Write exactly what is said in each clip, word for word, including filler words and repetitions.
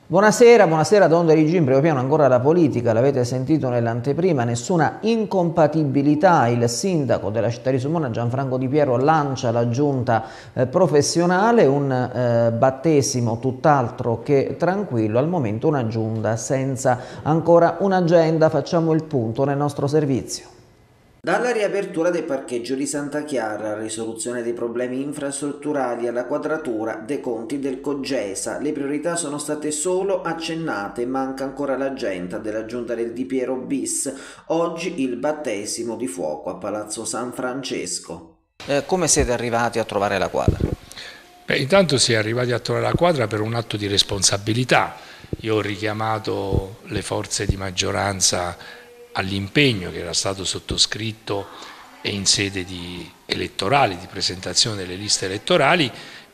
Buonasera, buonasera Don Derigi, in primo piano ancora la politica, l'avete sentito nell'anteprima, nessuna incompatibilità, il sindaco della città di Sulmona Gianfranco Di Piero lancia la giunta eh, professionale, un eh, battesimo tutt'altro che tranquillo, al momento una giunta senza ancora un'agenda, facciamo il punto nel nostro servizio. Dalla riapertura del parcheggio di Santa Chiara alla risoluzione dei problemi infrastrutturali alla quadratura dei conti del Coggesa, le priorità sono state solo accennate, manca ancora l'agenda della giunta del Di Piero bis, oggi il battesimo di fuoco a Palazzo San Francesco. Eh, come siete arrivati a trovare la quadra? Beh, intanto si è arrivati a trovare la quadra per un atto di responsabilità. Io ho richiamato le forze di maggioranza all'impegno che era stato sottoscritto in sede di elettorale, di presentazione delle liste elettorali,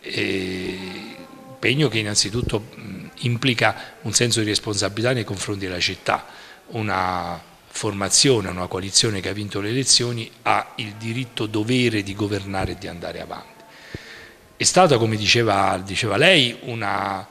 eh, impegno che innanzitutto mh, implica un senso di responsabilità nei confronti della città. Una formazione, una coalizione che ha vinto le elezioni ha il diritto dovere di governare e di andare avanti. È stata, come diceva, diceva lei, una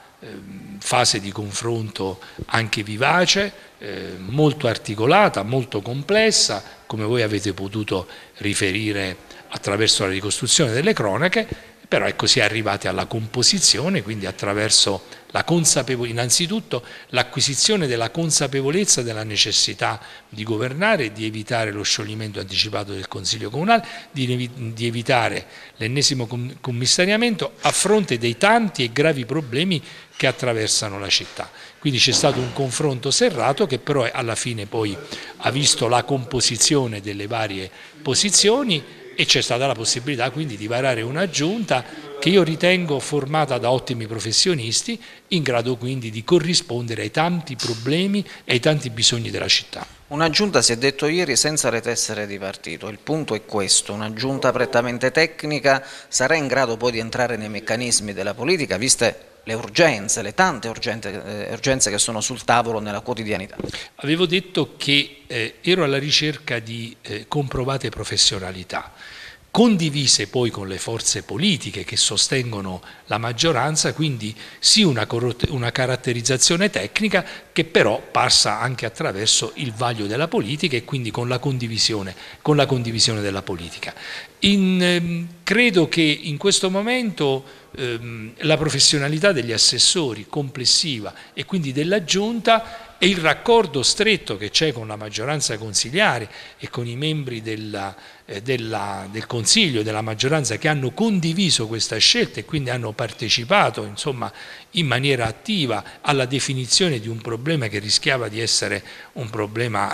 fase di confronto anche vivace, eh, molto articolata, molto complessa, come voi avete potuto riferire attraverso la ricostruzione delle cronache, però ecco, si è arrivati alla composizione, quindi attraverso la consapevolezza, innanzitutto l'acquisizione della consapevolezza della necessità di governare, di evitare lo scioglimento anticipato del Consiglio Comunale, di, di evitare l'ennesimo commissariamento a fronte dei tanti e gravi problemi che attraversano la città. Quindi c'è stato un confronto serrato che però alla fine poi ha visto la composizione delle varie posizioni e c'è stata la possibilità quindi di varare una giunta che io ritengo formata da ottimi professionisti, in grado quindi di corrispondere ai tanti problemi e ai tanti bisogni della città. Una giunta, si è detto ieri, senza le tessere di partito. Il punto è questo: una giunta prettamente tecnica sarà in grado poi di entrare nei meccanismi della politica, viste le urgenze, le tante urgenze, eh, urgenze che sono sul tavolo nella quotidianità. Avevo detto che eh, ero alla ricerca di eh, comprovate professionalità, condivise poi con le forze politiche che sostengono la maggioranza, quindi sì una, una caratterizzazione tecnica che però passa anche attraverso il vaglio della politica e quindi con la condivisione, con la condivisione della politica. In, ehm, credo che in questo momento ehm, la professionalità degli assessori complessiva e quindi della Giunta e il raccordo stretto che c'è con la maggioranza consiliare e con i membri della, eh, della, del Consiglio, della maggioranza che hanno condiviso questa scelta e quindi hanno partecipato insomma, in maniera attiva alla definizione di un problema che rischiava di essere un problema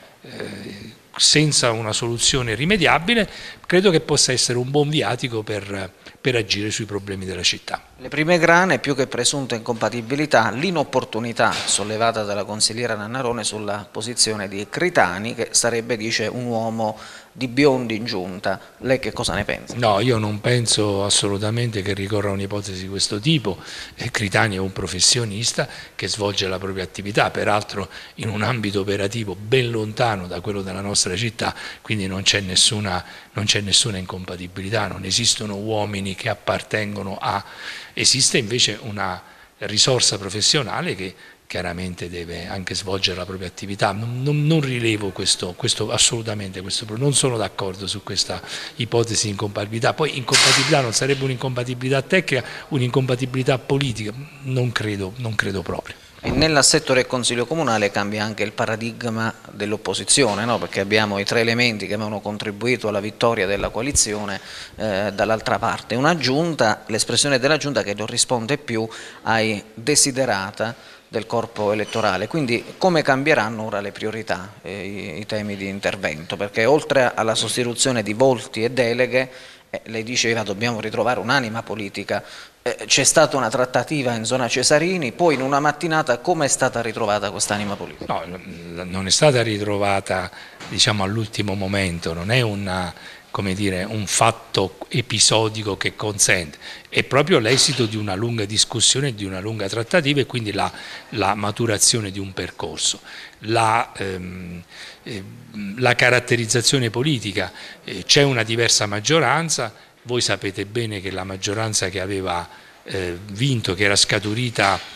eh, senza una soluzione rimediabile, credo che possa essere un buon viatico per, per agire sui problemi della città. Le prime grane, più che presunta incompatibilità, l'inopportunità sollevata dalla consigliera Nannarone sulla posizione di Critani, che sarebbe, dice, un uomo di biondi in giunta. Lei che cosa ne pensa? No, io non penso assolutamente che ricorra un'ipotesi di questo tipo. Critani è un professionista che svolge la propria attività, peraltro in un ambito operativo ben lontano da quello della nostra città, quindi non c'è nessuna, non c'è nessuna incompatibilità, non esistono uomini che appartengono a... Esiste invece una risorsa professionale che chiaramente deve anche svolgere la propria attività. Non, non, non rilevo questo, questo assolutamente, questo, non sono d'accordo su questa ipotesi di incompatibilità. Poi incompatibilità non sarebbe un'incompatibilità tecnica, un'incompatibilità politica, non credo, non credo proprio. E nell'assetto del Consiglio Comunale cambia anche il paradigma dell'opposizione, no? Perché abbiamo i tre elementi che avevano contribuito alla vittoria della coalizione, eh, dall'altra parte una giunta, l'espressione della giunta che non risponde più ai desiderata del corpo elettorale. Quindi come cambieranno ora le priorità, eh, i, i temi di intervento? Perché oltre alla sostituzione di volti e deleghe, eh, lei diceva dobbiamo ritrovare un'anima politica. C'è stata una trattativa in zona Cesarini, poi in una mattinata come è stata ritrovata quest'anima politica? No, non è stata ritrovata diciamo, all'ultimo momento, non è una, come dire, un fatto episodico che consente, è proprio l'esito di una lunga discussione, di una lunga trattativa e quindi la, la maturazione di un percorso. La, ehm, eh, la caratterizzazione politica, eh, c'è una diversa maggioranza. Voi sapete bene che la maggioranza che aveva eh, vinto, che era scaturita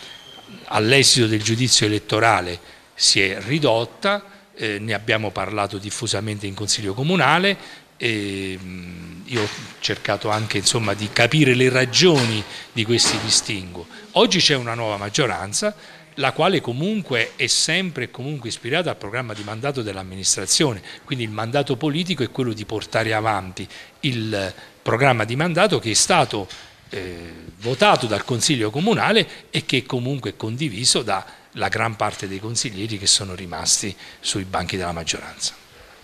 all'esito del giudizio elettorale si è ridotta, eh, ne abbiamo parlato diffusamente in Consiglio Comunale. E io ho cercato anche, insomma, di capire le ragioni di questi distinguo. Oggi c'è una nuova maggioranza, la quale comunque è sempre e comunque ispirata al programma di mandato dell'amministrazione, quindi il mandato politico è quello di portare avanti il programma di mandato che è stato eh, votato dal Consiglio Comunale e che comunque è condiviso dalla gran parte dei consiglieri che sono rimasti sui banchi della maggioranza.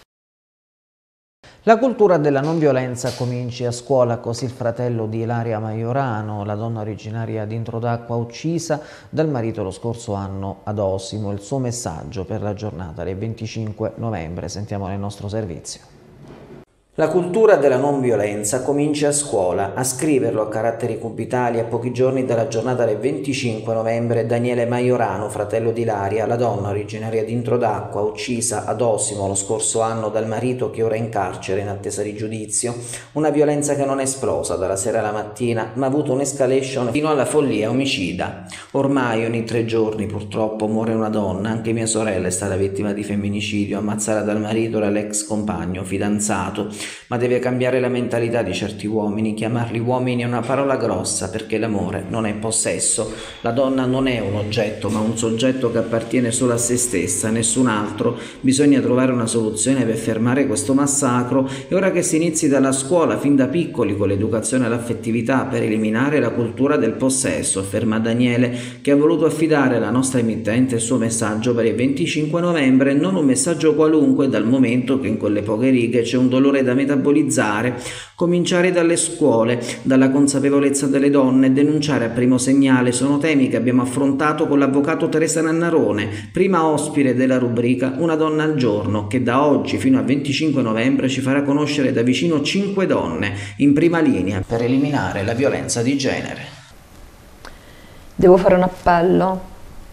La cultura della non violenza cominci a scuola, così il fratello di Ilaria Maiorano, la donna originaria di Introdacqua uccisa dal marito lo scorso anno ad Osimo, il suo messaggio per la giornata del venticinque novembre. Sentiamo nel nostro servizio. La cultura della non violenza comincia a scuola. A scriverlo a caratteri cubitali a pochi giorni dalla giornata del venticinque novembre Daniele Maiorano, fratello di Ilaria, la donna originaria di Introdacqua, uccisa ad Osimo lo scorso anno dal marito che ora è in carcere in attesa di giudizio. Una violenza che non è esplosa dalla sera alla mattina, ma ha avuto un'escalation fino alla follia omicida. Ormai ogni tre giorni purtroppo muore una donna, anche mia sorella è stata vittima di femminicidio, ammazzata dal marito e dall'ex compagno, fidanzato. Ma deve cambiare la mentalità di certi uomini. Chiamarli uomini è una parola grossa, perché l'amore non è possesso. La donna non è un oggetto, ma un soggetto che appartiene solo a se stessa, nessun altro. Bisogna trovare una soluzione per fermare questo massacro, e ora che si inizi dalla scuola fin da piccoli con l'educazione all'affettività per eliminare la cultura del possesso, afferma Daniele, che ha voluto affidare alla nostra emittente il suo messaggio per il venticinque novembre, non un messaggio qualunque, dal momento che in quelle poche righe c'è un dolore da metabolizzare. Cominciare dalle scuole, dalla consapevolezza delle donne, denunciare a primo segnale sono temi che abbiamo affrontato con l'avvocato Teresa Nannarone, prima ospite della rubrica Una donna al giorno, che da oggi fino al venticinque novembre ci farà conoscere da vicino cinque donne in prima linea per eliminare la violenza di genere. Devo fare un appello.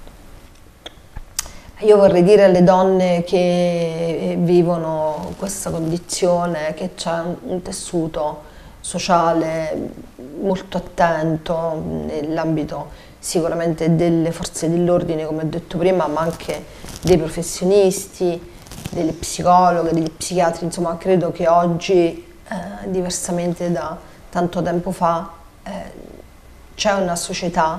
Io vorrei dire alle donne che vivono questa condizione che c'è un tessuto sociale molto attento nell'ambito sicuramente delle forze dell'ordine, come ho detto prima, ma anche dei professionisti, delle psicologhe, degli psichiatri. Insomma, credo che oggi, eh, diversamente da tanto tempo fa, eh, c'è una società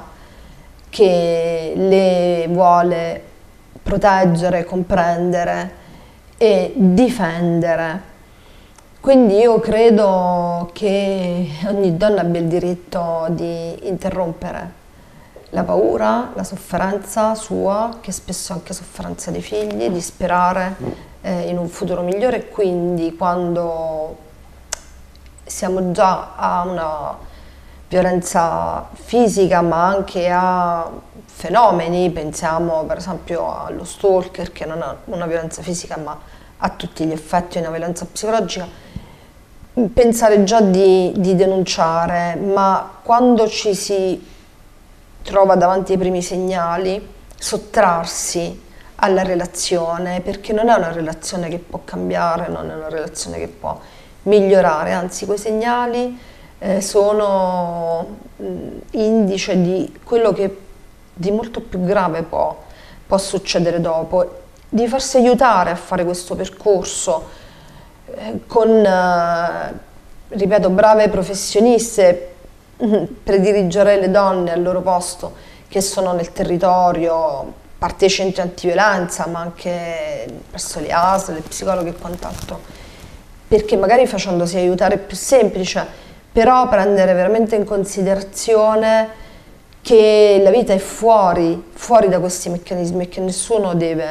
che le vuole proteggere, comprendere e difendere. Quindi io credo che ogni donna abbia il diritto di interrompere la paura, la sofferenza sua, che spesso è anche sofferenza dei figli, di sperare eh, in un futuro migliore. E quindi quando siamo già a una violenza fisica, ma anche a fenomeni, pensiamo per esempio allo stalker, che non è una violenza fisica ma a tutti gli effetti è una violenza psicologica, pensare già di, di denunciare, ma quando ci si trova davanti ai primi segnali, sottrarsi alla relazione, perché non è una relazione che può cambiare, non è una relazione che può migliorare, anzi quei segnali eh, sono mh, indice di quello che di molto più grave può, può succedere dopo, di farsi aiutare a fare questo percorso eh, con, eh, ripeto, brave professioniste. Predirigerei le donne al loro posto che sono nel territorio, a parte i centri antiviolenza, ma anche presso le A S L, le psicologhe e quant'altro, perché magari facendosi aiutare è più semplice, però prendere veramente in considerazione che la vita è fuori, fuori da questi meccanismi e che nessuno deve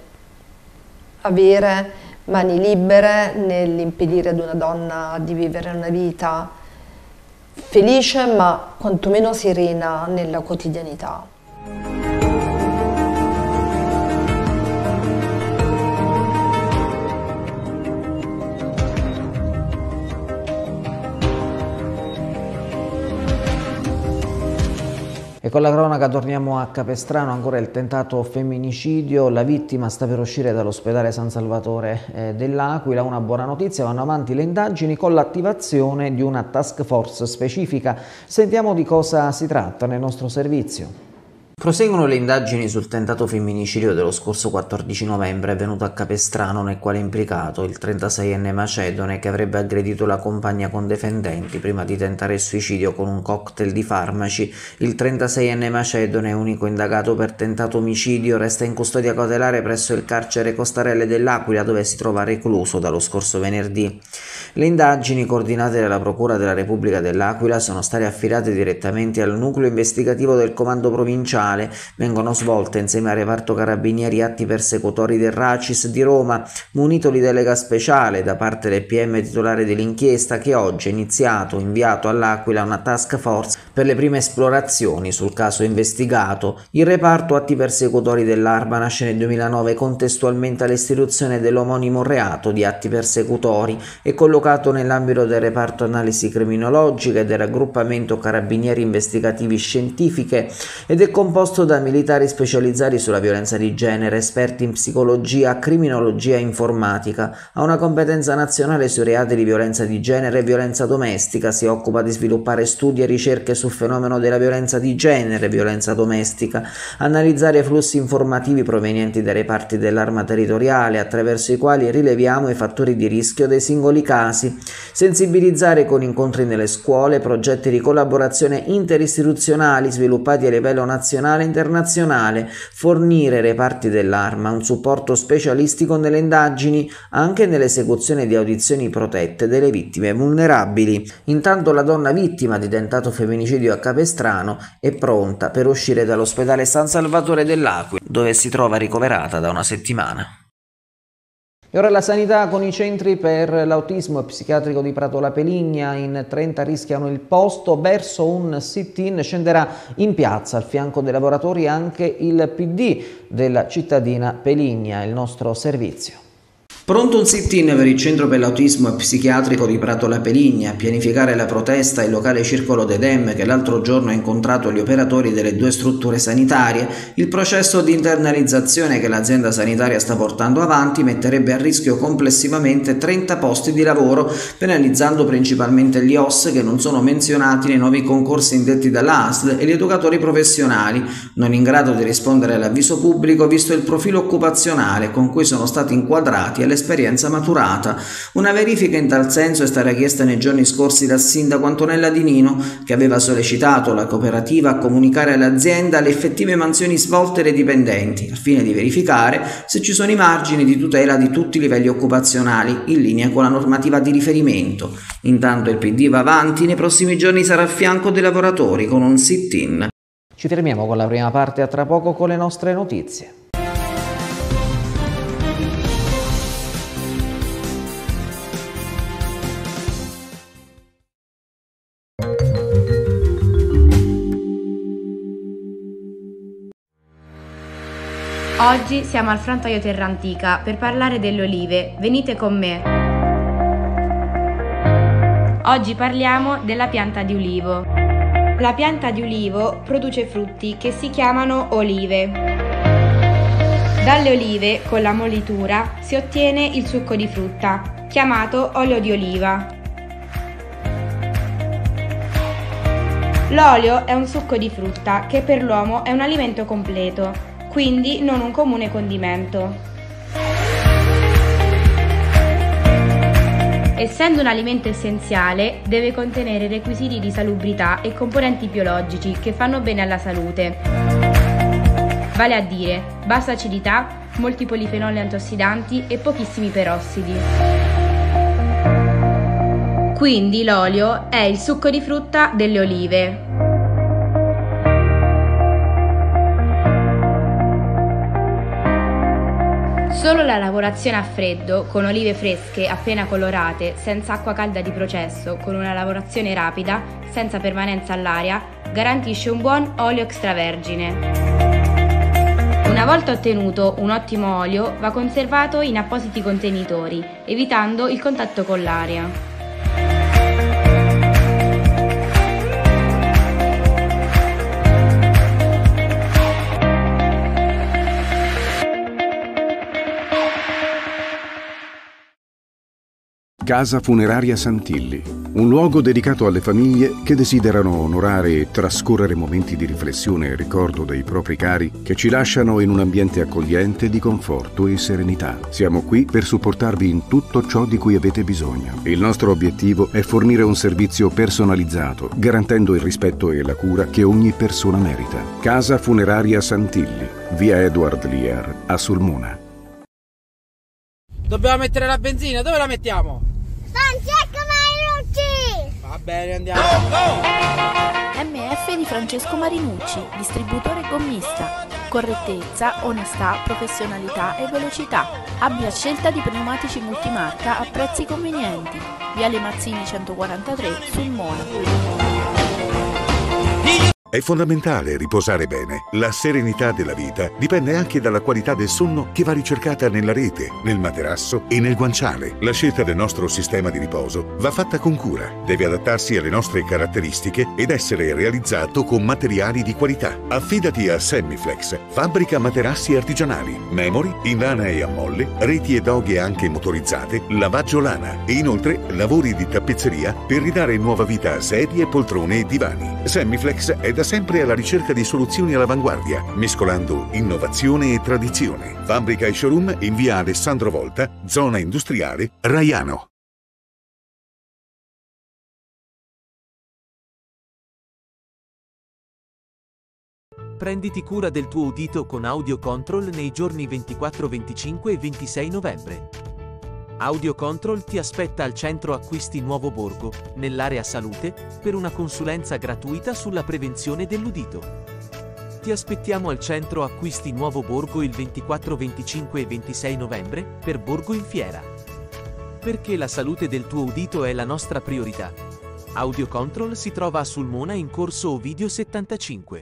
avere mani libere nell'impedire ad una donna di vivere una vita felice ma quantomeno serena nella quotidianità. E con la cronaca torniamo a Capestrano, ancora il tentato femminicidio, la vittima sta per uscire dall'ospedale San Salvatore eh, dell'Aquila. Una buona notizia, vanno avanti le indagini con l'attivazione di una task force specifica. Sentiamo di cosa si tratta nel nostro servizio. Proseguono le indagini sul tentato femminicidio dello scorso quattordici novembre avvenuto a Capestrano, nel quale è implicato il trentaseienne macedone che avrebbe aggredito la compagna con defendenti prima di tentare il suicidio con un cocktail di farmaci. Il trentaseienne macedone, unico indagato per tentato omicidio, resta in custodia cautelare presso il carcere Costarelle dell'Aquila, dove si trova recluso dallo scorso venerdì. Le indagini, coordinate dalla Procura della Repubblica dell'Aquila, sono state affidate direttamente al nucleo investigativo del Comando Provinciale. Vengono svolte insieme al reparto carabinieri atti persecutori del Racis di Roma, munito di delega speciale da parte del P M titolare dell'inchiesta, che oggi ha iniziato inviato all'Aquila una task force per le prime esplorazioni sul caso investigato. Il reparto atti persecutori dell'Arma nasce nel duemilanove contestualmente all'istituzione dell'omonimo reato di atti persecutori. È collocato nell'ambito del reparto analisi criminologica e del raggruppamento carabinieri investigativi scientifiche ed è composto da militari specializzati sulla violenza di genere, esperti in psicologia, criminologia e informatica. Ha una competenza nazionale sui reati di violenza di genere e violenza domestica. Si occupa di sviluppare studi e ricerche sul fenomeno della violenza di genere e violenza domestica, analizzare flussi informativi provenienti dai reparti dell'Arma territoriale, attraverso i quali rileviamo i fattori di rischio dei singoli casi, sensibilizzare con incontri nelle scuole, progetti di collaborazione interistituzionali sviluppati a livello nazionale e internazionale, fornire ai reparti dell'Arma un supporto specialistico nelle indagini, anche nell'esecuzione di audizioni protette delle vittime vulnerabili. Intanto la donna vittima di tentato femminicidio a Capestrano è pronta per uscire dall'ospedale San Salvatore dell'Aquila, dove si trova ricoverata da una settimana. E ora la sanità con i centri per l'autismo psichiatrico di Prato La Peligna. In trenta rischiano il posto. Verso un sit-in scenderà in piazza al fianco dei lavoratori anche il P D della cittadina Peligna, il nostro servizio. Pronto un sit-in per il Centro per l'Autismo Psichiatrico di Prato La Peligna. A pianificare la protesta il locale Circolo d'Edem, che l'altro giorno ha incontrato gli operatori delle due strutture sanitarie. Il processo di internalizzazione che l'azienda sanitaria sta portando avanti metterebbe a rischio complessivamente trenta posti di lavoro, penalizzando principalmente gli O S che non sono menzionati nei nuovi concorsi indetti dall'A S L e gli educatori professionali, non in grado di rispondere all'avviso pubblico visto il profilo occupazionale con cui sono stati inquadrati alle esperienza maturata. Una verifica in tal senso è stata chiesta nei giorni scorsi dal sindaco Antonella Di Nino, che aveva sollecitato la cooperativa a comunicare all'azienda le effettive mansioni svolte dai dipendenti, al fine di verificare se ci sono i margini di tutela di tutti i livelli occupazionali in linea con la normativa di riferimento. Intanto il P D va avanti, nei prossimi giorni sarà al fianco dei lavoratori con un sit-in. Ci fermiamo con la prima parte, a tra poco con le nostre notizie. Oggi siamo al Frantoio Terra Antica per parlare delle olive. Venite con me. Oggi parliamo della pianta di ulivo. La pianta di ulivo produce frutti che si chiamano olive. Dalle olive, con la mollitura, si ottiene il succo di frutta, chiamato olio di oliva. L'olio è un succo di frutta che per l'uomo è un alimento completo, quindi non un comune condimento. Essendo un alimento essenziale, deve contenere requisiti di salubrità e componenti biologici che fanno bene alla salute. Vale a dire, bassa acidità, molti polifenoli antiossidanti e pochissimi perossidi. Quindi l'olio è il succo di frutta delle olive. Solo la lavorazione a freddo, con olive fresche appena colorate, senza acqua calda di processo, con una lavorazione rapida, senza permanenza all'aria, garantisce un buon olio extravergine. Una volta ottenuto un ottimo olio, va conservato in appositi contenitori, evitando il contatto con l'aria. Casa Funeraria Santilli, un luogo dedicato alle famiglie che desiderano onorare e trascorrere momenti di riflessione e ricordo dei propri cari che ci lasciano in un ambiente accogliente di conforto e serenità. Siamo qui per supportarvi in tutto ciò di cui avete bisogno. Il nostro obiettivo è fornire un servizio personalizzato, garantendo il rispetto e la cura che ogni persona merita. Casa Funeraria Santilli, via Edward Lear, a Sulmona. Dobbiamo mettere la benzina, dove la mettiamo? Francesco Marinucci! Va bene, andiamo. Go, go! M F di Francesco Marinucci, distributore gommista. Correttezza, onestà, professionalità e velocità. Abbia scelta di pneumatici multimarca a prezzi convenienti. Viale Mazzini centoquarantatré, Sulmona. È fondamentale riposare bene. La serenità della vita dipende anche dalla qualità del sonno che va ricercata nella rete, nel materasso e nel guanciale. La scelta del nostro sistema di riposo va fatta con cura. Deve adattarsi alle nostre caratteristiche ed essere realizzato con materiali di qualità. Affidati a Semiflex, fabbrica materassi artigianali, memory, in lana e a molle, reti e doghe anche motorizzate, lavaggio lana e inoltre lavori di tappezzeria per ridare nuova vita a sedie, poltrone e divani. Semiflex è da sempre alla ricerca di soluzioni all'avanguardia, mescolando innovazione e tradizione. Fabbrica e showroom in via Alessandro Volta, zona industriale, Raiano. Prenditi cura del tuo udito con Audio Control nei giorni ventiquattro, venticinque e ventisei novembre. Audio Control ti aspetta al centro acquisti Nuovo Borgo, nell'area salute, per una consulenza gratuita sulla prevenzione dell'udito. Ti aspettiamo al centro acquisti Nuovo Borgo il ventiquattro, venticinque e ventisei novembre, per Borgo in Fiera. Perché la salute del tuo udito è la nostra priorità. Audio Control si trova a Sulmona in corso Ovidio settantacinque.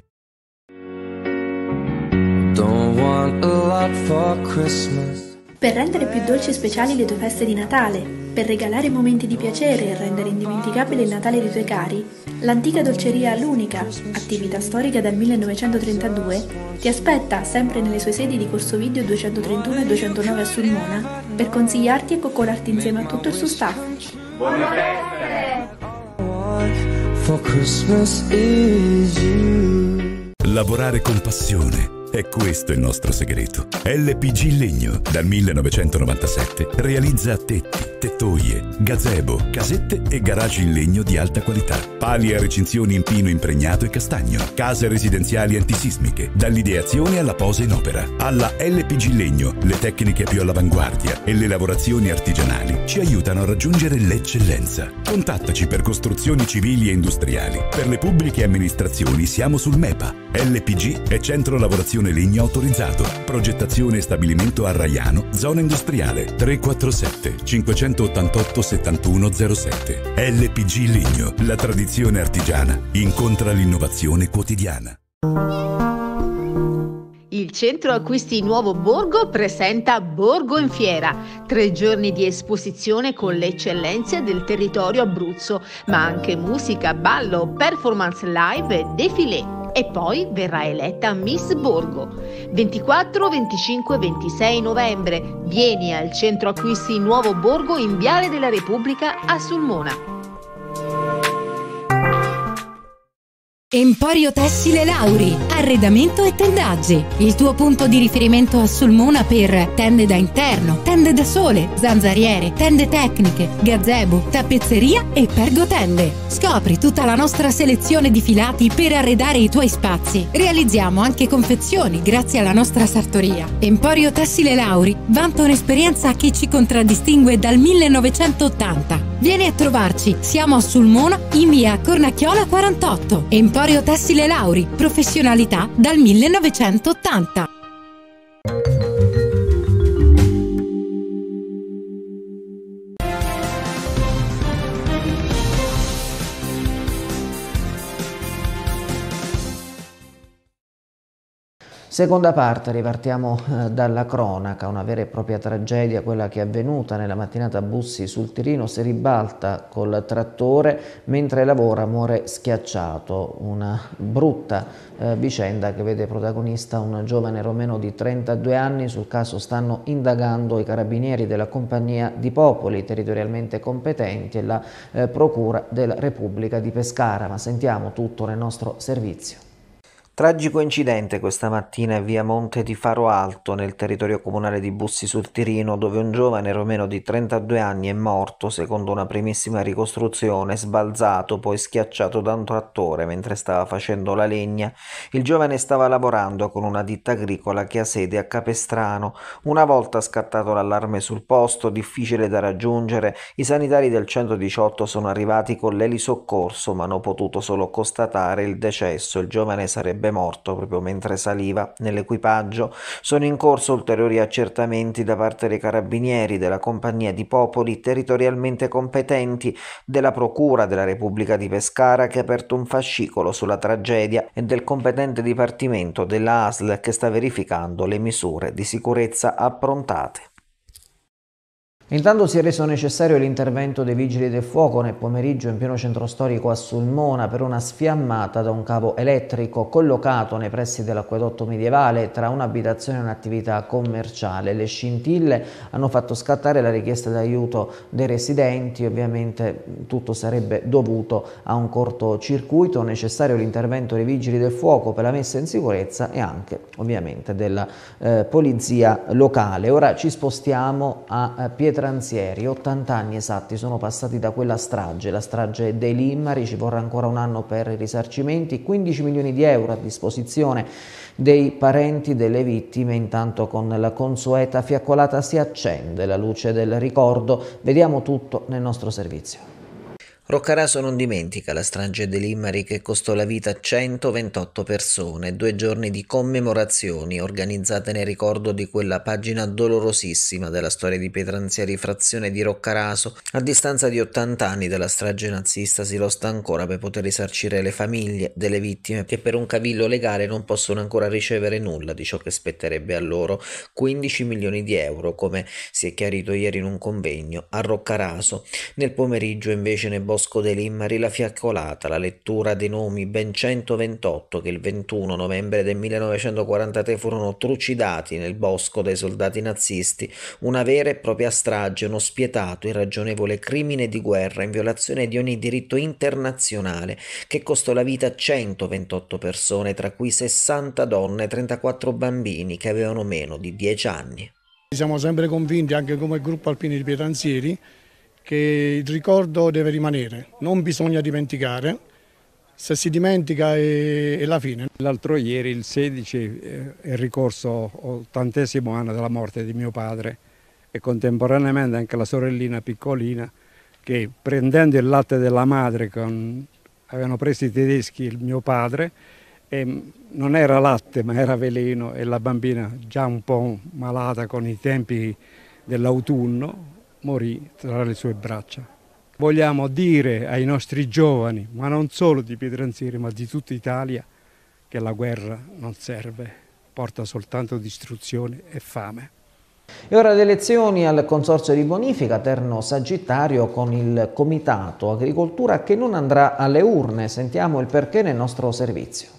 Don't want a lot for Christmas. Per rendere più dolci e speciali le tue feste di Natale, per regalare momenti di piacere e rendere indimenticabile il Natale dei tuoi cari, l'antica dolceria L'Unica, attività storica dal millenovecentotrentadue, ti aspetta sempre nelle sue sedi di Corso Ovidio duecentotrentuno e duecentonove a Sulmona per consigliarti e coccolarti insieme a tutto il suo staff. Buone feste! For Christmas is you. Lavorare con passione. È questo il nostro segreto. L P G Legno, dal millenovecentonovantasette, realizza tetti, tettoie, gazebo, casette e garage in legno di alta qualità. Pali e recinzioni in pino impregnato e castagno. Case residenziali antisismiche, dall'ideazione alla posa in opera. Alla L P G Legno, le tecniche più all'avanguardia e le lavorazioni artigianali ci aiutano a raggiungere l'eccellenza. Contattaci per costruzioni civili e industriali. Per le pubbliche amministrazioni siamo sul MEPA. L P G è Centro Lavorazione Legno autorizzato. Progettazione e stabilimento a Raiano, zona industriale. tre quattro sette cinquecentoottantotto settantuno zero sette. L P G Legno, la tradizione artigiana incontra l'innovazione quotidiana. Il centro acquisti Nuovo Borgo presenta Borgo in Fiera, tre giorni di esposizione con le eccellenze del territorio Abruzzo, ma anche musica, ballo, performance live e défilé. E poi verrà eletta Miss Borgo. ventiquattro, venticinque e ventisei novembre. Vieni al centro acquisti Nuovo Borgo in Viale della Repubblica a Sulmona. Emporio Tessile Lauri, arredamento e tendaggi, il tuo punto di riferimento a Sulmona per tende da interno, tende da sole, zanzariere, tende tecniche, gazebo, tappezzeria e pergotende. Scopri tutta la nostra selezione di filati per arredare i tuoi spazi. Realizziamo anche confezioni grazie alla nostra sartoria. Emporio Tessile Lauri vanta un'esperienza che ci contraddistingue dal millenovecentottanta. Vieni a trovarci, siamo a Sulmona in via Cornacchiola quarantotto. Emporio Tessile Lauri, professionalità dal millenovecentottanta. Seconda parte, ripartiamo eh, dalla cronaca, una vera e propria tragedia, quella che è avvenuta nella mattinata a Bussi sul Tirino. Si ribalta col trattore mentre lavora, muore schiacciato. Una brutta eh, vicenda che vede protagonista un giovane romeno di trentadue anni. Sul caso stanno indagando i carabinieri della Compagnia di Popoli, territorialmente competenti, e la eh, Procura della Repubblica di Pescara. Ma sentiamo tutto nel nostro servizio. Tragico incidente questa mattina a via Monte di Faro Alto, nel territorio comunale di Bussi sul Tirino, dove un giovane romeno di trentadue anni è morto, secondo una primissima ricostruzione, sbalzato, poi schiacciato da un trattore mentre stava facendo la legna. Il giovane stava lavorando con una ditta agricola che ha sede a Capestrano. Una volta scattato l'allarme sul posto, difficile da raggiungere, i sanitari del centodiciotto sono arrivati con l'elisoccorso, ma hanno potuto solo constatare il decesso. Il giovane sarebbe morto proprio mentre saliva nell'equipaggio. Sono in corso ulteriori accertamenti da parte dei carabinieri della Compagnia di Popoli, territorialmente competenti, della Procura della Repubblica di Pescara, che ha aperto un fascicolo sulla tragedia, e del competente dipartimento della A S L che sta verificando le misure di sicurezza approntate. Intanto si è reso necessario l'intervento dei Vigili del Fuoco nel pomeriggio in pieno centro storico a Sulmona per una sfiammata da un cavo elettrico collocato nei pressi dell'acquedotto medievale tra un'abitazione e un'attività commerciale. Le scintille hanno fatto scattare la richiesta d'aiuto dei residenti. Ovviamente tutto sarebbe dovuto a un cortocircuito. Necessario l'intervento dei Vigili del Fuoco per la messa in sicurezza e anche ovviamente della eh, polizia locale. Ora ci spostiamo a eh, Pietra Transieri. ottanta anni esatti sono passati da quella strage, la strage dei Limmari. Ci vorrà ancora un anno per i risarcimenti, quindici milioni di euro a disposizione dei parenti delle vittime. Intanto con la consueta fiaccolata si accende la luce del ricordo. Vediamo tutto nel nostro servizio. Roccaraso non dimentica la strage dei Limmari che costò la vita a centoventotto persone, due giorni di commemorazioni organizzate nel ricordo di quella pagina dolorosissima della storia di Pietranzieri, frazione di Roccaraso. A distanza di ottanta anni dalla strage nazista si lotta ancora per poter risarcire le famiglie delle vittime, che per un cavillo legale non possono ancora ricevere nulla di ciò che spetterebbe a loro, quindici milioni di euro, come si è chiarito ieri in un convegno a Roccaraso. Nel pomeriggio invece nel Bosco dei Limmari la fiaccolata, la lettura dei nomi, ben centoventotto, che il ventuno novembre del millenovecentoquarantatré furono trucidati nel bosco dai soldati nazisti, una vera e propria strage, uno spietato, irragionevole crimine di guerra in violazione di ogni diritto internazionale che costò la vita a centoventotto persone, tra cui sessanta donne e trentaquattro bambini che avevano meno di dieci anni. Siamo sempre convinti, anche come gruppo alpini di Pietranzieri, che il ricordo deve rimanere, non bisogna dimenticare, se si dimentica è, è la fine. L'altro ieri, il sedici, è ricorso ottantesimo anno della morte di mio padre e contemporaneamente anche la sorellina piccolina che, prendendo il latte della madre, con, avevano preso i tedeschi il mio padre, e non era latte ma era veleno, e la bambina, già un po' malata con i tempi dell'autunno, morì tra le sue braccia. Vogliamo dire ai nostri giovani, ma non solo di Pietranzieri, ma di tutta Italia, che la guerra non serve, porta soltanto distruzione e fame. E ora le elezioni al Consorzio di Bonifica Terno Sagittario con il Comitato Agricoltura che non andrà alle urne. Sentiamo il perché nel nostro servizio.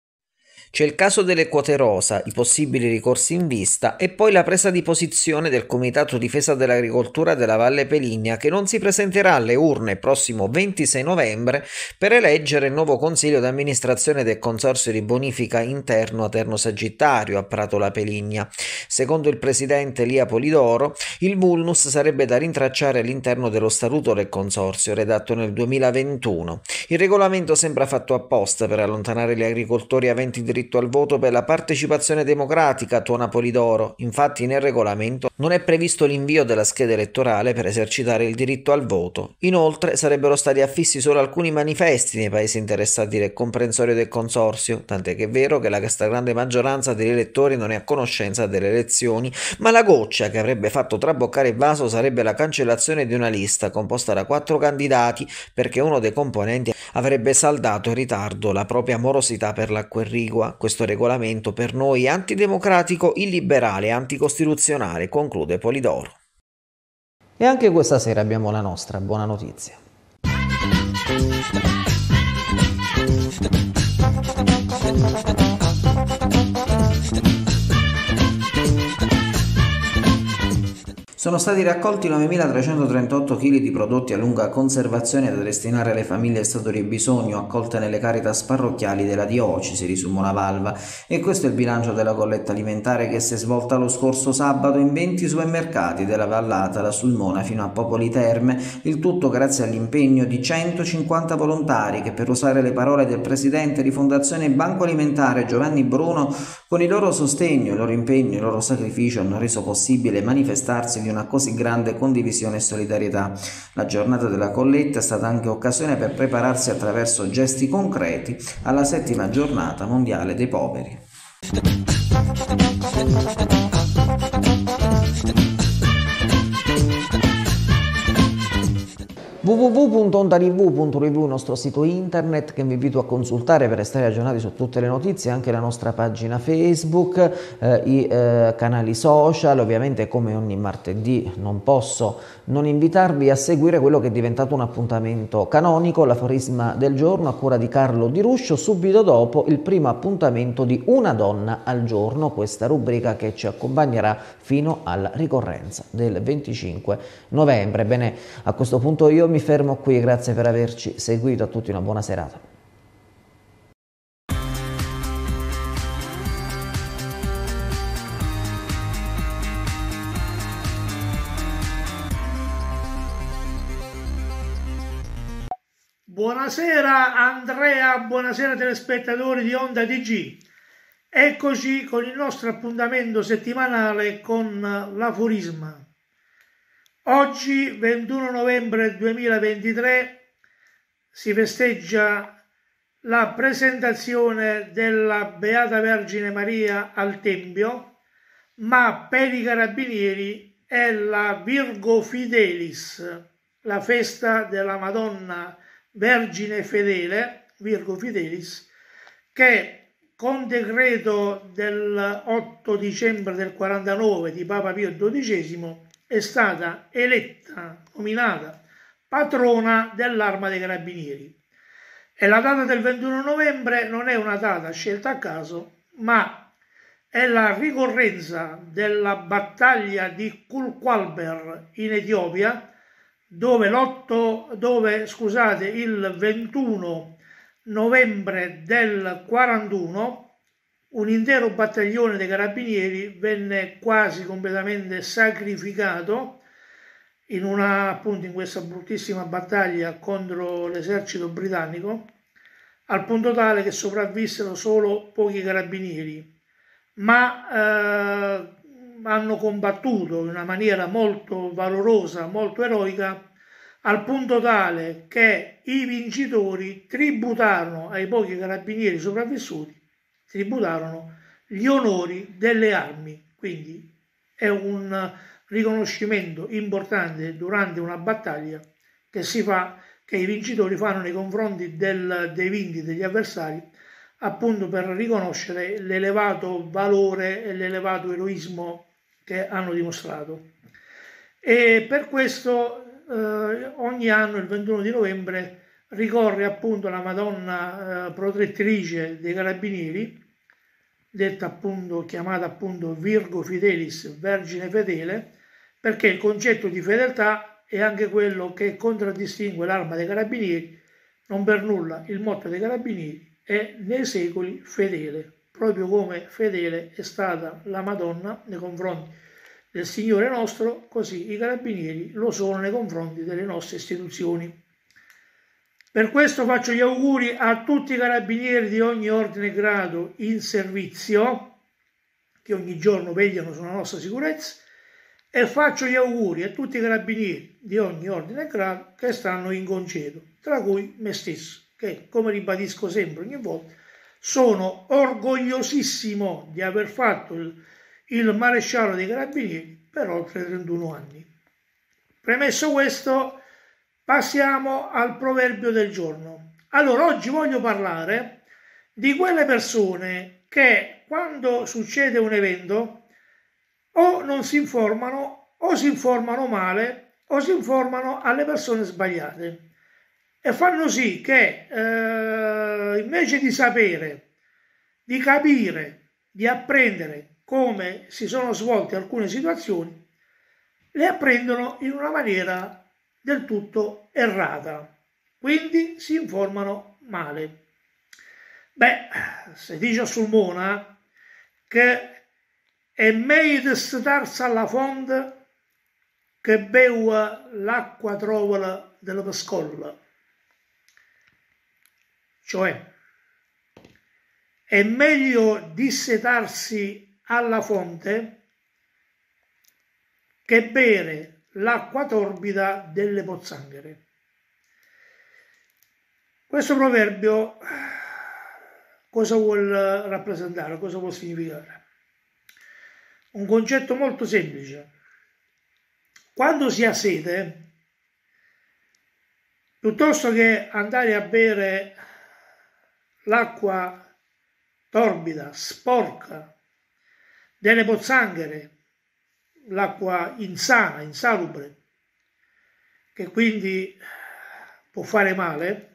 C'è il caso delle quote rosa, i possibili ricorsi in vista e poi la presa di posizione del Comitato Difesa dell'Agricoltura della Valle Peligna, che non si presenterà alle urne il prossimo ventisei novembre per eleggere il nuovo consiglio d'amministrazione del Consorzio di Bonifica interno a Terno Sagittario a Prato La Peligna. Secondo il presidente Lia Polidoro, il vulnus sarebbe da rintracciare all'interno dello statuto del Consorzio, redatto nel duemilaventuno. Il regolamento sembra fatto apposta per allontanare gli agricoltori aventi diritto al voto per la partecipazione democratica, tuona Polidoro. Infatti nel regolamento non è previsto l'invio della scheda elettorale per esercitare il diritto al voto. Inoltre sarebbero stati affissi solo alcuni manifesti nei paesi interessati del comprensorio del consorzio, tant'è che è vero che la stragrande maggioranza degli elettori non è a conoscenza delle elezioni, ma la goccia che avrebbe fatto traboccare il vaso sarebbe la cancellazione di una lista composta da quattro candidati, perché uno dei componenti avrebbe saldato in ritardo la propria morosità per l'acqua irrigua. inadequa. Questo regolamento per noi è antidemocratico, illiberale, anticostituzionale, conclude Polidoro. E anche questa sera abbiamo la nostra buona notizia. Sono stati raccolti novemilatrecentotrentotto chili di prodotti a lunga conservazione da destinare alle famiglie in stato di bisogno accolte nelle Caritas parrocchiali della diocesi di Sulmona Valva, e questo è il bilancio della colletta alimentare che si è svolta lo scorso sabato in venti supermercati della vallata da Sulmona fino a Popoli Terme, il tutto grazie all'impegno di centocinquanta volontari che, per usare le parole del presidente di Fondazione Banco Alimentare Giovanni Bruno, con il loro sostegno, il loro impegno e il loro sacrificio hanno reso possibile manifestarsi di una così grande condivisione e solidarietà. La giornata della colletta è stata anche occasione per prepararsi attraverso gesti concreti alla settima giornata mondiale dei poveri. w w w punto onda t v punto r v, il nostro sito internet che vi invito a consultare per restare aggiornati su tutte le notizie, anche la nostra pagina Facebook, eh, i eh, canali social. Ovviamente, come ogni martedì, non posso non invitarvi a seguire quello che è diventato un appuntamento canonico, l'aforisma del giorno a cura di Carlo Di Ruscio, subito dopo il primo appuntamento di Una donna al giorno, questa rubrica che ci accompagnerà fino alla ricorrenza del venticinque novembre. Bene, a questo punto io mi Mi fermo qui, grazie per averci seguito, a tutti una buona serata. Buonasera Andrea, buonasera telespettatori di Onda T G. Eccoci con il nostro appuntamento settimanale con l'aforisma. Oggi, ventuno novembre duemilaventitré, si festeggia la presentazione della Beata Vergine Maria al Tempio, ma per i carabinieri è la Virgo Fidelis, la festa della Madonna Vergine Fedele, Virgo Fidelis, che con decreto del otto dicembre del quarantanove di Papa Pio dodicesimo è stata eletta, nominata patrona dell'Arma dei Carabinieri. E la data del ventuno novembre non è una data scelta a caso, ma è la ricorrenza della battaglia di Kulkwalber in Etiopia, dove, dove scusate, il ventuno novembre del quarantuno un intero battaglione dei carabinieri venne quasi completamente sacrificato in, una, appunto, in questa bruttissima battaglia contro l'esercito britannico, al punto tale che sopravvissero solo pochi carabinieri, ma eh, hanno combattuto in una maniera molto valorosa, molto eroica, al punto tale che i vincitori tributarono ai pochi carabinieri sopravvissuti tributarono gli onori delle armi. Quindi è un riconoscimento importante durante una battaglia che si fa, che i vincitori fanno nei confronti del, dei vinti, degli avversari, appunto per riconoscere l'elevato valore e l'elevato eroismo che hanno dimostrato. E per questo eh, ogni anno il ventuno di novembre ricorre appunto la Madonna eh, protettrice dei carabinieri, detta appunto, chiamata appunto Virgo Fidelis, Vergine Fedele, perché il concetto di fedeltà è anche quello che contraddistingue l'Arma dei Carabinieri. Non per nulla il motto dei Carabinieri è nei secoli fedele, proprio come fedele è stata la Madonna nei confronti del Signore nostro, così i Carabinieri lo sono nei confronti delle nostre istituzioni. Per questo faccio gli auguri a tutti i carabinieri di ogni ordine e grado in servizio, che ogni giorno vegliano sulla nostra sicurezza, e faccio gli auguri a tutti i carabinieri di ogni ordine e grado che stanno in congedo, tra cui me stesso, che, come ribadisco sempre ogni volta, sono orgogliosissimo di aver fatto il, il maresciallo dei carabinieri per oltre trentuno anni. Premesso questo, passiamo al proverbio del giorno. Allora, oggi voglio parlare di quelle persone che quando succede un evento o non si informano o si informano male o si informano alle persone sbagliate e fanno sì che eh, invece di sapere, di capire, di apprendere come si sono svolte alcune situazioni, le apprendono in una maniera del tutto errata, quindi si informano male. Beh, si dice a Sulmona che è meglio starsi alla fonte che beva l'acqua trovola della pescolla. Cioè, è meglio dissetarsi alla fonte che bere l'acqua torbida delle pozzanghere. Questo proverbio cosa vuol rappresentare, cosa vuol significare? Un concetto molto semplice. Quando si ha sete, piuttosto che andare a bere l'acqua torbida, sporca, delle pozzanghere, l'acqua insana, insalubre, che quindi può fare male,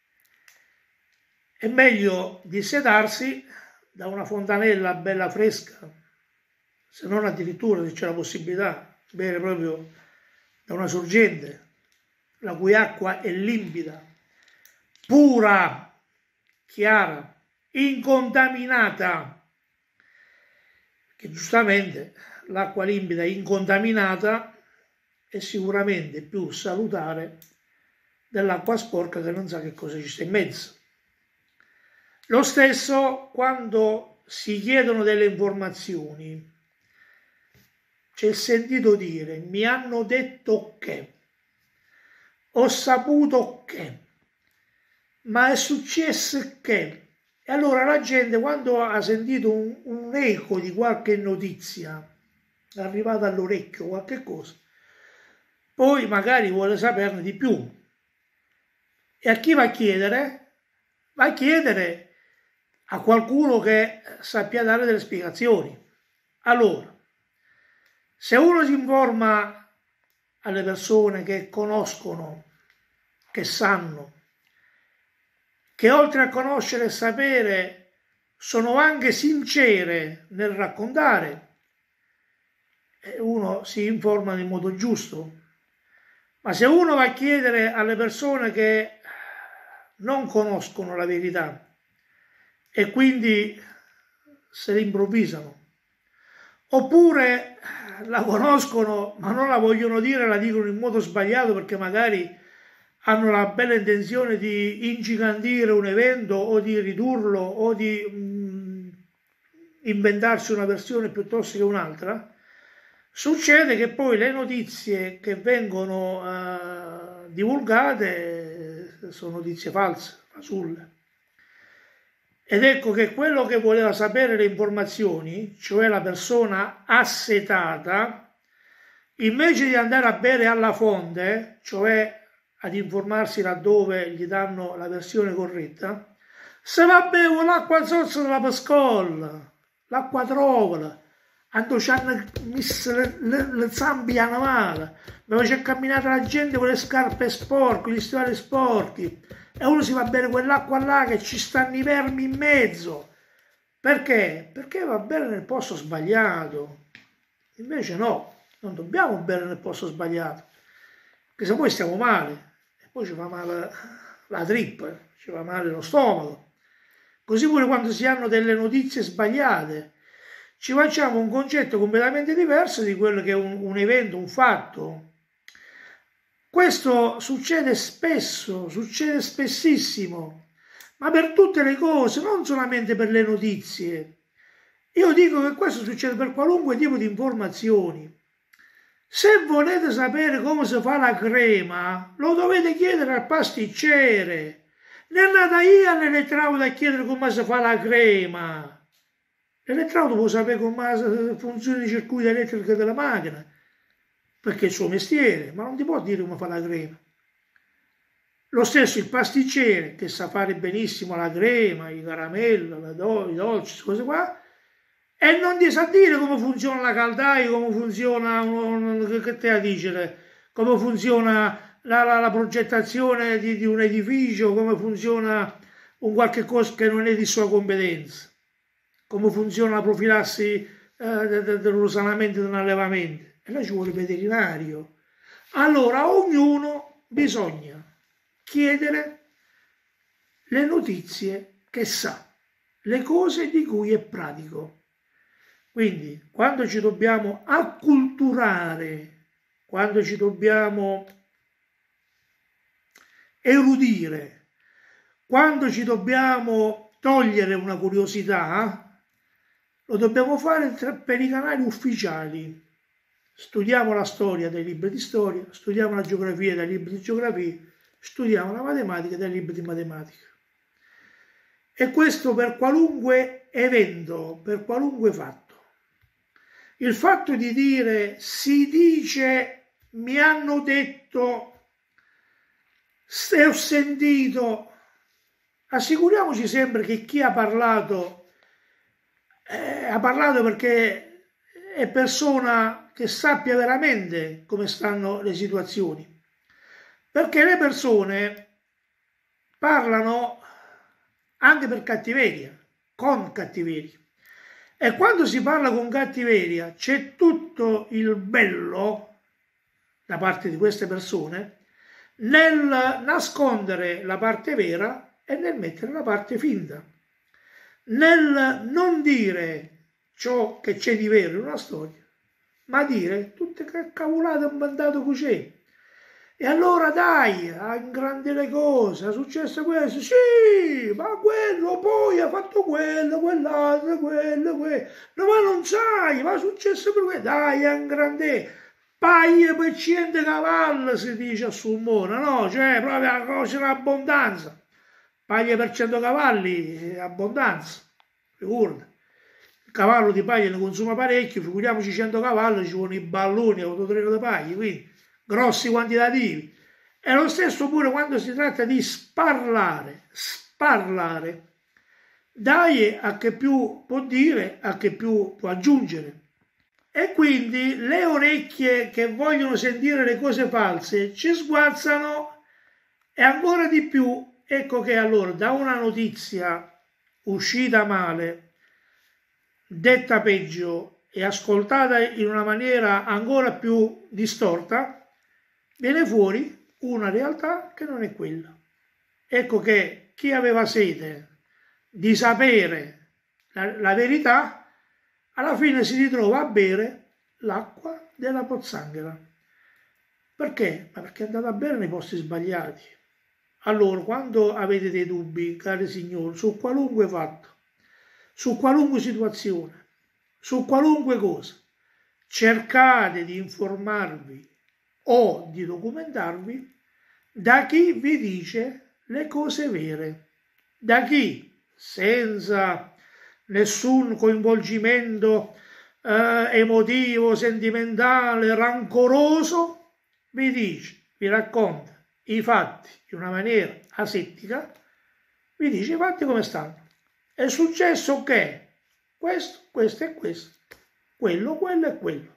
è meglio dissetarsi da una fontanella bella fresca, se non addirittura se c'è la possibilità di bere proprio da una sorgente, la cui acqua è limpida, pura, chiara, incontaminata, che giustamente l'acqua limpida e incontaminata è sicuramente più salutare dell'acqua sporca che non sa che cosa ci sta in mezzo. Lo stesso quando si chiedono delle informazioni, c'è sentito dire, mi hanno detto che, ho saputo che, ma è successo che. E allora la gente quando ha sentito un, un eco di qualche notizia, è arrivata all'orecchio qualche cosa, poi magari vuole saperne di più. E a chi va a chiedere? Va a chiedere a qualcuno che sappia dare delle spiegazioni. Allora, se uno si informa alle persone che conoscono, che sanno, che oltre a conoscere e sapere sono anche sincere nel raccontare, uno si informa in modo giusto. Ma se uno va a chiedere alle persone che non conoscono la verità e quindi se la improvvisano, oppure la conoscono ma non la vogliono dire, la dicono in modo sbagliato perché magari hanno la bella intenzione di ingigantire un evento o di ridurlo o di mh, inventarsi una versione piuttosto che un'altra, succede che poi le notizie che vengono uh, divulgate sono notizie false, fasulle. Ed ecco che quello che voleva sapere le informazioni, cioè la persona assetata, invece di andare a bere alla fonte, cioè ad informarsi laddove gli danno la versione corretta, se va a bere l'acqua zozza della pescolla, l'acqua trovola, quando ci hanno messo le, le, le zampe alla male, dove c'è camminata la gente con le scarpe sporche, gli stivali sporchi, e uno si va a bere quell'acqua là che ci stanno i vermi in mezzo. Perché? Perché va a bere nel posto sbagliato. Invece no, non dobbiamo bere nel posto sbagliato, perché se poi stiamo male, e poi ci fa male la trippa, ci fa male lo stomaco. Così pure quando si hanno delle notizie sbagliate, ci facciamo un concetto completamente diverso di quello che è un, un evento, un fatto. Questo succede spesso, succede spessissimo, ma per tutte le cose, non solamente per le notizie. Io dico che questo succede per qualunque tipo di informazioni. Se volete sapere come si fa la crema, lo dovete chiedere al pasticcere. Non è andata io all'elettrauto a chiedere come si fa la crema. L'elettrauto può sapere come funziona il circuito elettrico della macchina, perché è il suo mestiere, ma non ti può dire come fa la crema. Lo stesso il pasticcere, che sa fare benissimo la crema, i caramello, la do, i dolci, queste cose qua, e non ti sa dire come funziona la caldaia, come funziona, che te la dice, come funziona la, la, la progettazione di, di un edificio, come funziona un qualche cosa che non è di sua competenza, come funziona la profilassi eh, dello sanamento di un allevamento. E là ci vuole il veterinario. Allora a ognuno bisogna chiedere le notizie che sa, le cose di cui è pratico. Quindi quando ci dobbiamo acculturare, quando ci dobbiamo erudire, quando ci dobbiamo togliere una curiosità, lo dobbiamo fare per i canali ufficiali. Studiamo la storia dai libri di storia, studiamo la geografia dai libri di geografia, studiamo la matematica dai libri di matematica. E questo per qualunque evento, per qualunque fatto. Il fatto di dire si dice, mi hanno detto, se ho sentito, assicuriamoci sempre che chi ha parlato eh, ha parlato perché è persona che sappia veramente come stanno le situazioni, perché le persone parlano anche per cattiveria, con cattiveria. E quando si parla con cattiveria c'è tutto il bello da parte di queste persone nel nascondere la parte vera e nel mettere la parte finta, nel non dire ciò che c'è di vero in una storia, ma dire tutte che cavolate un mandato così. E allora dai, a ingrandire le cose, è successo questo, sì, ma quello poi ha fatto quello, quell'altro, quello, quello, no, ma non sai, ma è successo per quello, dai, a ingrandire, paglia per cento cavalli si dice a Sulmona, no, cioè proprio la cosa in abbondanza, paglia per cento cavalli è abbondanza, ricorda, il cavallo di paglia ne consuma parecchio, figuriamoci cento cavalli, ci vogliono i balloni, autotreno di paglia, quindi grossi quantitativi. E lo stesso pure quando si tratta di sparlare, sparlare, dai a che più può dire, a che più può aggiungere. E quindi le orecchie che vogliono sentire le cose false ci sguazzano e ancora di più. Ecco che allora da una notizia uscita male, detta peggio e ascoltata in una maniera ancora più distorta, viene fuori una realtà che non è quella. Ecco che chi aveva sete di sapere la, la verità, alla fine si ritrova a bere l'acqua della pozzanghera. Perché? Ma perché è andata a bere nei posti sbagliati. Allora, quando avete dei dubbi, cari signori, su qualunque fatto, su qualunque situazione, su qualunque cosa, cercate di informarvi o di documentarvi da chi vi dice le cose vere, da chi senza nessun coinvolgimento eh, emotivo, sentimentale, rancoroso, vi dice, vi racconta i fatti in una maniera asettica, vi dice i fatti come stanno. È successo che questo, questo e questo, quello, quello e quello.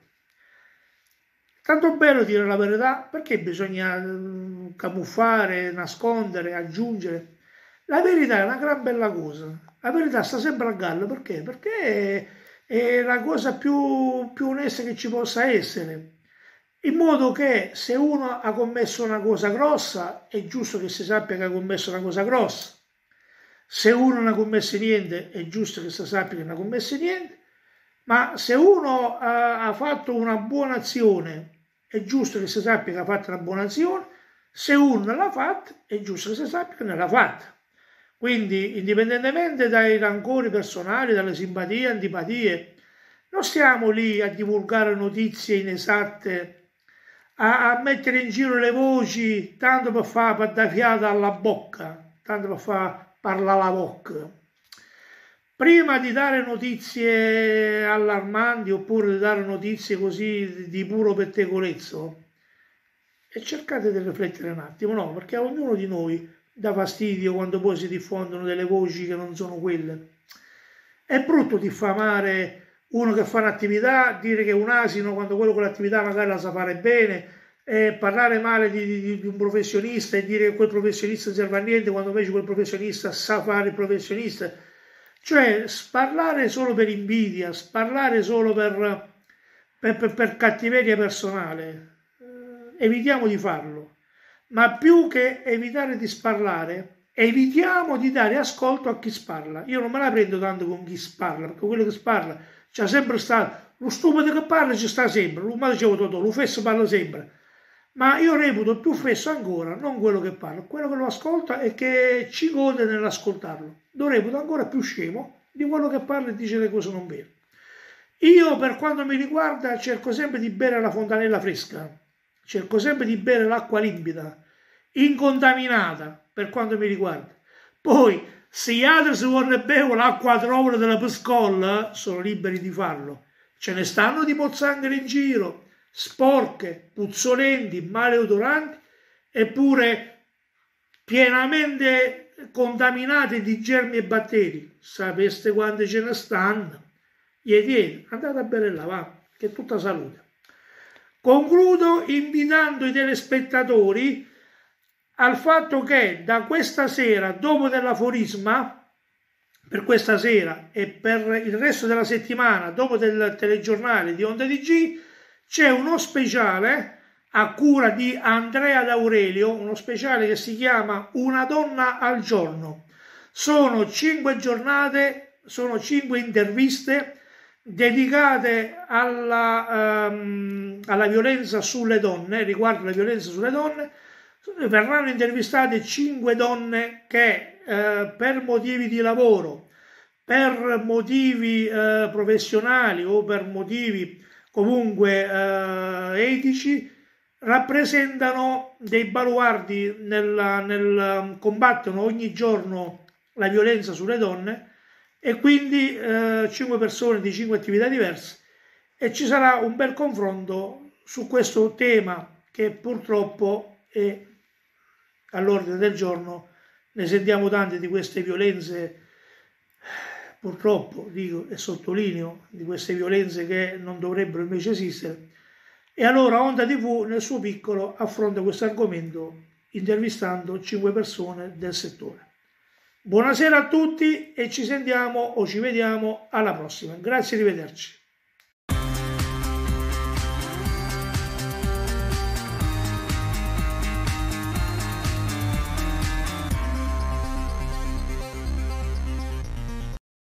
Tanto bello dire la verità, perché bisogna camuffare, nascondere, aggiungere? La verità è una gran bella cosa. La verità sta sempre a galla, perché? Perché è la cosa più, più onesta che ci possa essere. In modo che se uno ha commesso una cosa grossa, è giusto che si sappia che ha commesso una cosa grossa. Se uno non ha commesso niente, è giusto che si sappia che non ha commesso niente. Ma se uno ha, ha fatto una buona azione, è giusto che si sappia che ha fatto una buona azione. Se uno non l'ha fatta, è giusto che si sappia che non l'ha fatta. Quindi, indipendentemente dai rancori personali, dalle simpatie, antipatie, non stiamo lì a divulgare notizie inesatte, a, a mettere in giro le voci, tanto per far per dare fiata alla bocca, tanto per far parlare la bocca. Prima di dare notizie allarmanti oppure di dare notizie così di puro pettegolezzo, e cercate di riflettere un attimo, no? Perché a ognuno di noi dà fastidio quando poi si diffondono delle voci che non sono quelle. È brutto diffamare uno che fa un'attività, dire che è un asino quando quello con l'attività magari la sa fare bene, e parlare male di, di, di un professionista e dire che quel professionista non serve a niente quando invece quel professionista sa fare il professionista. Cioè, sparlare solo per invidia, sparlare solo per, per, per, per cattiveria personale, eh, evitiamo di farlo. Ma più che evitare di sparlare, evitiamo di dare ascolto a chi sparla. Io non me la prendo tanto con chi sparla, perché quello che sparla c'è sempre stato, lo stupido che parla ci sta sempre, lo dicevo tutto, lo fesso parla sempre. Ma io reputo più fesso ancora, non quello che parla, quello che lo ascolta e che ci gode nell'ascoltarlo. Lo reputo ancora più scemo di quello che parla e dice le cose non vere. Io, per quanto mi riguarda, cerco sempre di bere la fontanella fresca, cerco sempre di bere l'acqua limpida, incontaminata, per quanto mi riguarda. Poi, se gli altri si vogliono bere l'acqua a trovare della pescolla, sono liberi di farlo. Ce ne stanno di pozzanghere in giro, sporche, puzzolenti, maleodoranti, eppure pienamente contaminate di germi e batteri. Sapeste quante ce ne stanno? Ieri, andate a bere là, va, che è tutta salute. Concludo invitando i telespettatori al fatto che da questa sera, dopo dell'aforisma, per questa sera e per il resto della settimana, dopo del telegiornale di Onda D G, c'è uno speciale a cura di Andrea D'Aurelio, uno speciale che si chiama Una donna al giorno. Sono cinque giornate, sono cinque interviste dedicate alla, um, alla violenza sulle donne, riguardo la violenza sulle donne. Verranno intervistate cinque donne che eh, per motivi di lavoro, per motivi eh, professionali o per motivi comunque eh, etici, rappresentano dei baluardi nel, nel combattono ogni giorno la violenza sulle donne, e quindi eh, cinque persone di cinque attività diverse, e ci sarà un bel confronto su questo tema che purtroppo è all'ordine del giorno. Ne sentiamo tante di queste violenze, purtroppo dico e sottolineo, di queste violenze che non dovrebbero invece esistere. E allora Onda tivù nel suo piccolo affronta questo argomento intervistando cinque persone del settore. Buonasera a tutti e ci sentiamo o ci vediamo alla prossima. Grazie, arrivederci.